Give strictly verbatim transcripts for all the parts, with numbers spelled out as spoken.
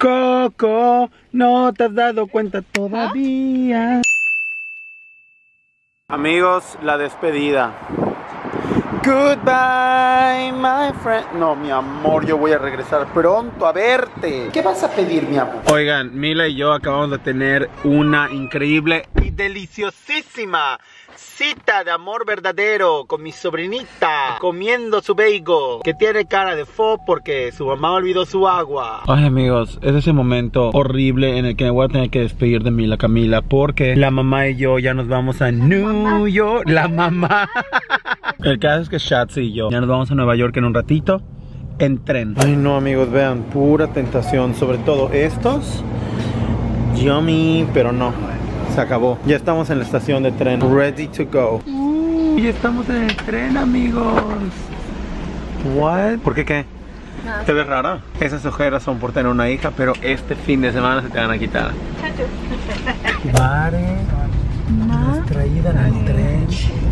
Coco, no te has dado cuenta todavía. ¿Ah? Amigos, la despedida. Goodbye, my friend. No, mi amor, yo voy a regresar pronto a verte. ¿Qué vas a pedir, mi amor? Oigan, Mila y yo acabamos de tener una increíble y deliciosísima cita de amor verdadero con mi sobrinita comiendo su bagel que tiene cara de fo porque su mamá olvidó su agua. Ay, amigos, es ese momento horrible en el que me voy a tener que despedir de Mila Camila porque la mamá y yo ya nos vamos a New York. La mamá. El caso es que Shatsi y yo ya nos vamos a Nueva York en un ratito en tren. Ay, no, amigos, vean, pura tentación. Sobre todo estos. Yummy, pero no. Se acabó. Ya estamos en la estación de tren. Ready to go. Uh, ya estamos en el tren, amigos. What? ¿Por qué qué? No. ¿Te ves rara? Esas ojeras son por tener una hija, pero este fin de semana se te van a quitar. Vale. Distraída en el tren.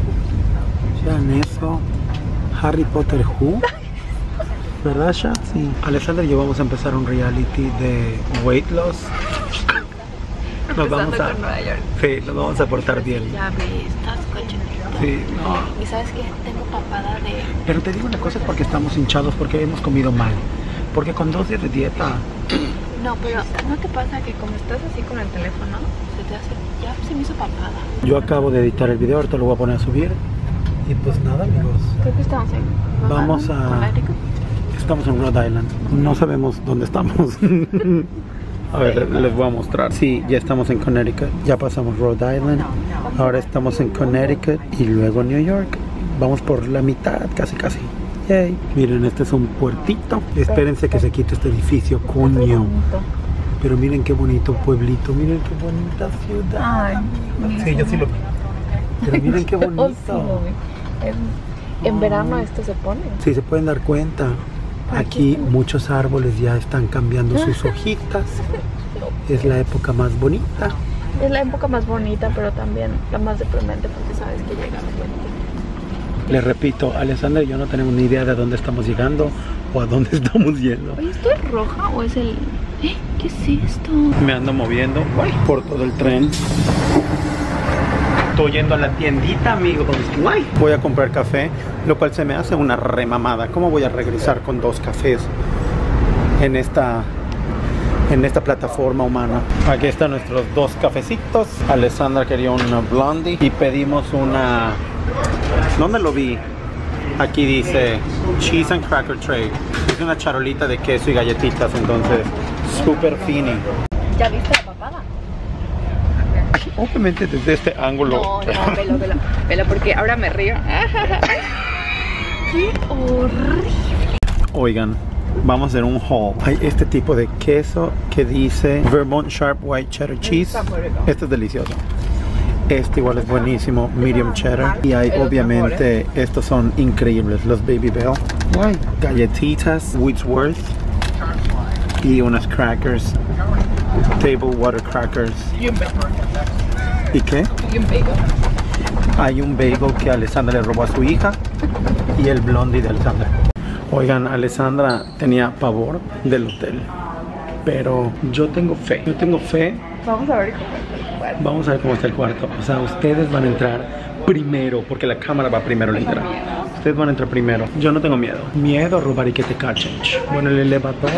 Vean eso. Harry Potter Who. ¿Verdad, Sha? Sí. Alexander y yo vamos a empezar un reality de weight loss. Nos vamos a, con Nueva York. Sí, nos vamos a portar bien. Ya ves, estás cochinito. Sí, no. Y sabes que tengo papada de... Pero te digo una cosa, es porque estamos hinchados, porque hemos comido mal. Porque con dos días de dieta... No, pero ¿no te pasa que como estás así con el teléfono, se te hace... Ya se me hizo papada? Yo acabo de editar el video, ahorita lo voy a poner a subir. Y pues nada, amigos. Creo que estamos en Rhode Vamos Island, a... Connecticut. Estamos en Rhode Island. No sabemos dónde estamos. A ver, les voy a mostrar. Sí, ya estamos en Connecticut. Ya pasamos Rhode Island. Ahora estamos en Connecticut y luego New York. Vamos por la mitad, casi casi. Yay. Miren, este es un puertito. Espérense que se quite este edificio, coño. Pero miren qué bonito pueblito. Miren qué bonita ciudad. Ay, sí, yo sí lo vi. Pero miren qué bonito. En, en verano esto se pone. Sí, se pueden dar cuenta. Aquí muchos árboles ya están cambiando sus hojitas. Es la época más bonita. Es la época más bonita, pero también la más deprimente porque sabes que llega la gente. Les repito, Alexander y yo no tenemos ni idea de dónde estamos llegando o a dónde estamos yendo. Oye, ¿esto es roja o es el...? ¿Eh? ¿Qué es esto? Me ando moviendo por todo el tren. Estoy yendo a la tiendita, amigos. Guay. Voy a comprar café, lo cual se me hace una remamada. ¿Cómo voy a regresar con dos cafés en esta, en esta plataforma humana? Aquí están nuestros dos cafecitos. Alessandra quería una blondie y pedimos una... ¿Dónde lo vi? Aquí dice Cheese and Cracker Tray. Es una charolita de queso y galletitas, entonces súper fini. ¿Ya viste la papada? Obviamente desde este ángulo. No, no, velo, velo, velo, porque ahora me río. ¡Qué horrible! Oigan, vamos a hacer un haul. Hay este tipo de queso que dice Vermont Sharp White Cheddar Cheese. Este es delicioso. Este igual es buenísimo, medium cheddar. Y hay obviamente, estos son increíbles, los Baby Bell. Guay. Galletitas, Wheatsworth. Y unas crackers. Table water crackers. Y un bagel. ¿Y qué? Y un bagel. Hay un bagel que Alessandra le robó a su hija. Y el blondie de Alessandra. Oigan, Alessandra tenía pavor del hotel. Pero yo tengo fe. Yo tengo fe. Vamos a ver cómo está el cuarto. Vamos a ver cómo está el cuarto. O sea, ustedes van a entrar primero. Porque la cámara va primero, literal. Ustedes van a entrar primero. Yo no tengo miedo. Miedo a robar y que te cachen. Bueno, el elevador.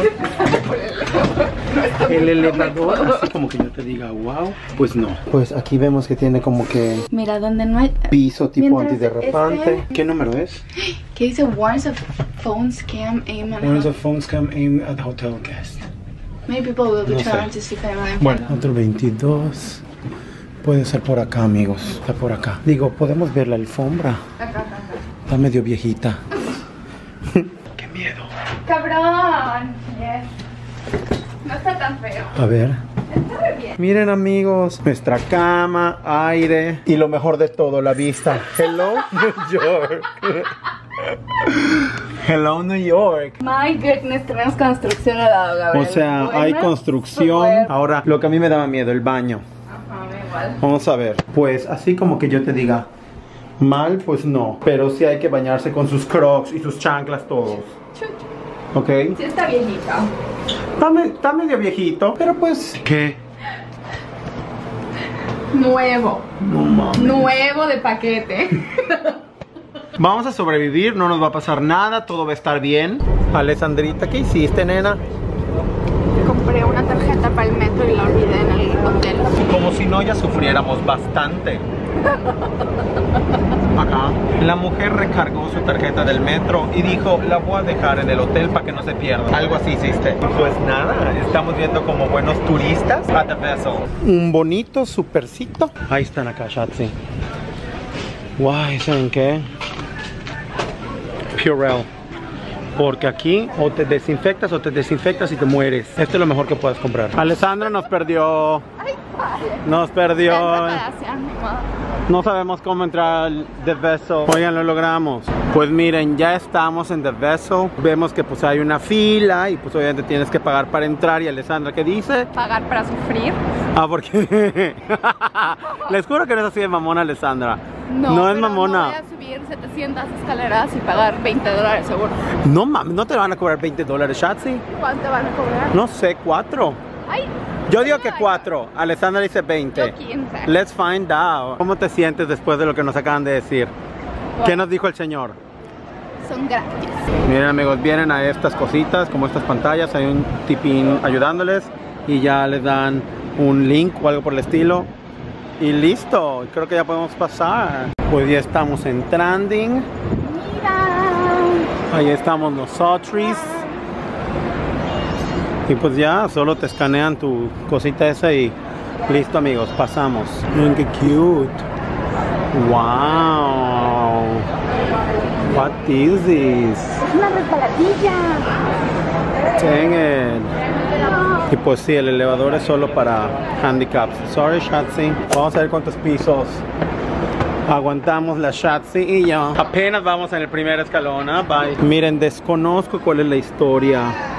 El elevador, así como que yo te diga, wow, pues no. Pues aquí vemos que tiene como que... Mira, donde no hay... piso tipo antiderrapante. Este... ¿Qué número es? ¿Qué dice? Warns of phone scam aim at... Warns of phone scam aim at hotel guest. Many people will be No trying sé. to see family. Bueno, otro veintidós. Puede ser por acá, amigos. Está por acá. Digo, podemos ver la alfombra. Acá, acá, acá. Está medio viejita. ¡Qué miedo! ¡Cabrón! Yes. No está tan feo. A ver. Está muy bien. Miren, amigos, nuestra cama, aire y lo mejor de todo, la vista. Hello, New York. Hello, New York. My goodness, tenemos construcción al lado, Gabriel. O sea, Buena hay construcción. suerte. Ahora, lo que a mí me daba miedo, el baño. Ajá, me igual. Vamos a ver. Pues así como que yo te diga mal, pues no. Pero sí hay que bañarse con sus crocs y sus chanclas todos. Chuch. ¿Ok? Sí está viejita. Está, me, está medio viejito, pero pues... ¿Qué? Nuevo. No mames. Nuevo de paquete. Vamos a sobrevivir, no nos va a pasar nada, todo va a estar bien. Alessandrita, ¿qué hiciste, nena? Compré una tarjeta para el metro y la olvidé en el hotel. Como si no ya sufriéramos bastante. Acá. La mujer recargó su tarjeta del metro y dijo, la voy a dejar en el hotel para que no se pierda. Algo así hiciste. Pues nada, estamos viendo como buenos turistas a The Vessel. Un bonito supercito. Ahí están acá, Shatsi. Guay, ¿saben qué? Purell. Porque aquí o te desinfectas o te desinfectas y te mueres. Esto es lo mejor que puedes comprar. Alessandra nos perdió. Ay, padre. Nos perdió. Gracias, mamá. No sabemos cómo entrar al The Vessel. Oigan, lo logramos. Pues miren, ya estamos en The Vessel. Vemos que pues hay una fila y pues obviamente tienes que pagar para entrar. Y Alessandra, ¿qué dice? Pagar para sufrir. Ah, porque les juro que no es así de mamona, Alessandra. No, no es pero mamona. No voy a subir setecientas escaleras y pagar veinte dólares seguro. No mames, no te van a cobrar veinte dólares, Shatsi. ¿Cuánto van a cobrar? No sé, cuatro. Ay, Yo digo que cuatro. Alessandra dice veinte. yo quince. Let's find out. ¿Cómo te sientes después de lo que nos acaban de decir? Wow. ¿Qué nos dijo el señor? Son gratis. Miren, amigos, vienen a estas cositas, como estas pantallas, hay un tipín ayudándoles y ya les dan un link o algo por el estilo. Y listo, creo que ya podemos pasar. Pues ya estamos en Trending. Mira. Ahí estamos nosotros. Y pues ya, solo te escanean tu cosita esa y listo, amigos, pasamos. Miren qué cute. Wow. What is this? Es una resbaladilla. Dang it. Y pues sí, el elevador es solo para handicaps. Sorry, Shatsi. Vamos a ver cuántos pisos aguantamos la Shatsi y yo. Apenas vamos en el primer escalón, ¿eh? Bye. Miren, desconozco cuál es la historia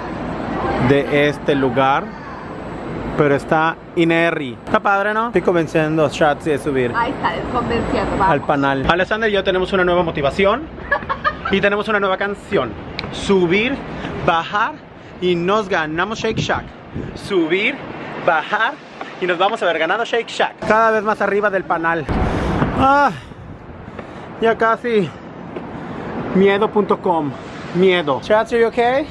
de este lugar, pero está inerri. Está padre, ¿no? Estoy convenciendo a Shatsi de subir Ahí está, desconvenciendo. al panal. Alessandra y yo tenemos una nueva motivación y tenemos una nueva canción. Subir, bajar y nos ganamos Shake Shack. Subir, bajar y nos vamos a ver ganado Shake Shack. Cada vez más arriba del panal. Ah, ya casi. Miedo punto com. Miedo. Shatsi, you okay?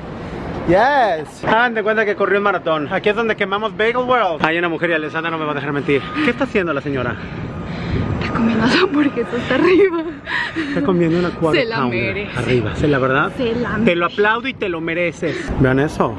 Yes. Hagan de cuenta que corrió un maratón. Aquí es donde quemamos Bagel World. Hay una mujer y Alessandra no me va a dejar mentir. ¿Qué está haciendo la señora? Está comiendo su hamburguesa hasta arriba. Está comiendo una quarter Se la pounder merece. arriba. ¿Sí, la verdad? Se la Te merece. lo aplaudo y te lo mereces. Vean eso.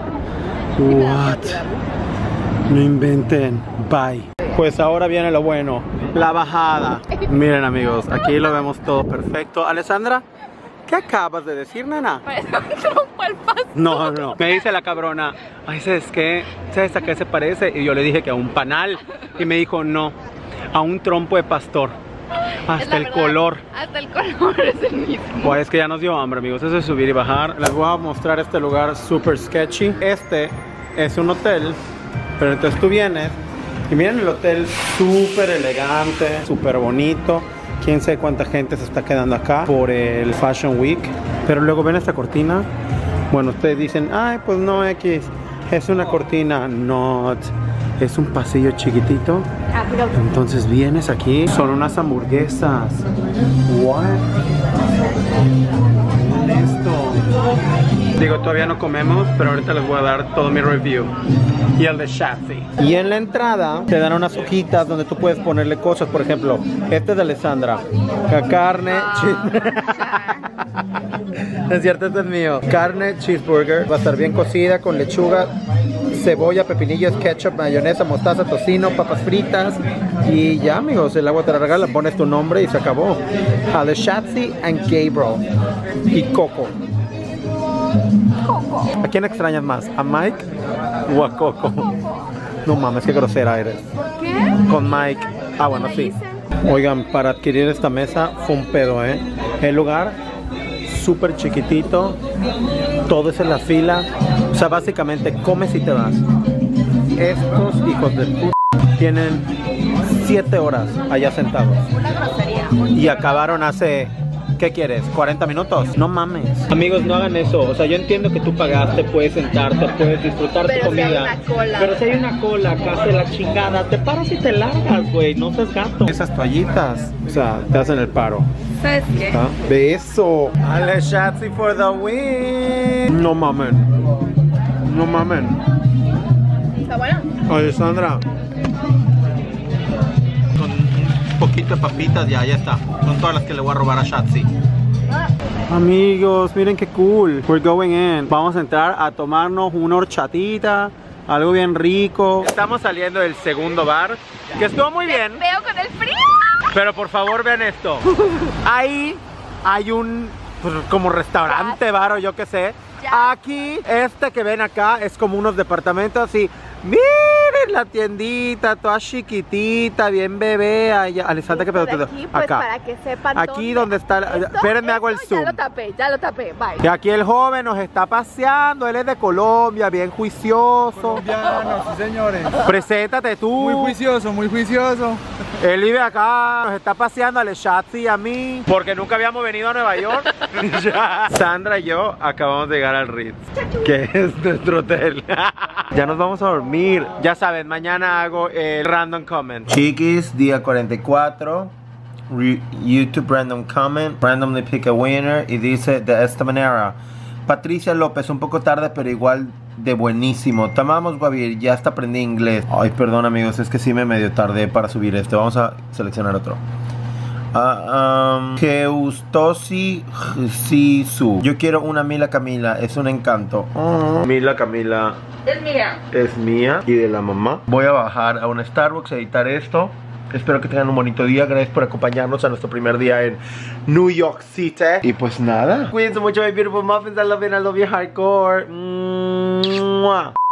What? No inventen. Bye. Pues ahora viene lo bueno. La bajada. Miren, amigos, aquí lo vemos todo perfecto. Alessandra, ¿qué acabas de decir, nena? Parece un trompo al pasto. No, no. Me dice la cabrona, ay, ¿sabes qué? ¿Sabes a qué se parece? Y yo le dije que a un panal. Y me dijo, no, a un trompo de pastor. Es Hasta la el verdad, color. Hasta el color es el mismo. Pues es que ya nos dio hambre, amigos. Eso es subir y bajar. Les voy a mostrar este lugar super sketchy. Este es un hotel, pero entonces tú vienes y miren el hotel súper elegante, súper bonito. Quién sabe cuánta gente se está quedando acá por el Fashion Week. Pero luego ven esta cortina. Bueno, ustedes dicen, ay, pues no, X, es una cortina. No, es un pasillo chiquitito. Ah, pero Entonces vienes aquí, son unas hamburguesas. What? Miren esto. Digo, todavía no comemos, pero ahorita les voy a dar todo mi review. Y el de Shatsi. Y en la entrada te dan unas hojitas donde tú puedes ponerle cosas. Por ejemplo, este es de Alessandra. La carne. Es cierto, este es mío. Carne cheeseburger. Va a estar bien cocida con lechuga, cebolla, pepinillos, ketchup, mayonesa, mostaza, tocino, papas fritas. Y ya, amigos, el agua te la regalan, pones tu nombre y se acabó. A the Shatsi and Gabriel. Y Coco. Coco. ¿A quién extrañas más? ¿A Mike o a Coco? No mames, qué grosera eres. ¿Por qué? Con Mike. Ah, bueno, sí. Oigan, para adquirir esta mesa fue un pedo, ¿eh? El lugar súper chiquitito. Todo es en la fila. O sea, básicamente comes y te vas. Estos hijos de puta tienen siete horas allá sentados. Una grosería. Y acabaron hace ¿Qué quieres? ¿cuarenta minutos? No mames. Amigos, no hagan eso. O sea, yo entiendo que tú pagaste, puedes sentarte, puedes disfrutar Pero tu comida. Si hay una cola. Pero si hay una cola, acá hace la chingada, te paras y te largas, güey. No seas gato. Esas toallitas, o sea, te hacen el paro. ¿Sabes qué? ¿Ah? Beso. Ale Shatsi for the win. No mamen. No mamen. ¿Está bueno? Alessandra. Con un poquito de papitas ya, ya está. Son todas las que le voy a robar a Shatsi. Ah. Amigos, miren qué cool. We're going in. Vamos a entrar a tomarnos una horchatita, algo bien rico. Estamos saliendo del segundo bar, que estuvo muy bien. Veo con el frío. Pero por favor vean esto. Ahí hay un pues, como restaurante, bar o yo qué sé. Aquí, este que ven acá es como unos departamentos y miren la tiendita, toda chiquitita, bien bebé. Allá. Alessandra, ¿qué pedo? Aquí, pues, acá. para que sepan Aquí donde está. La... Espérenme, hago el zoom. Ya lo tapé, ya lo tapé. Bye. Y aquí el joven nos está paseando. Él es de Colombia, bien juicioso. Colombiano, sí señores. Preséntate tú. Muy juicioso, muy juicioso. Él vive acá, nos está paseando a Leshatsi y a mí, porque nunca habíamos venido a Nueva York. Sandra y yo acabamos de llegar al Ritz, que es nuestro hotel. Ya nos vamos a dormir. Ya saben, mañana hago el random comment. Chiquis, día cuarenta y cuatro. Re YouTube random comment. Randomly pick a winner. Y dice de esta manera: Patricia López, un poco tarde, pero igual de buenísimo. Te amamos, Guavir, ya hasta aprendí inglés. Ay, perdón, amigos, es que sí me medio tardé para subir este. Vamos a seleccionar otro. Uh, um, Keustosi Sisu. Yo quiero una Mila Camila, es un encanto. Oh. Mila Camila Es mía. es mía y de la mamá. Voy a bajar a un Starbucks a editar esto. Espero que tengan un bonito día. Gracias por acompañarnos a nuestro primer día en New York City. Y pues nada, cuídense mucho, my beautiful muffins. I love you, I love you hardcore. Mwah.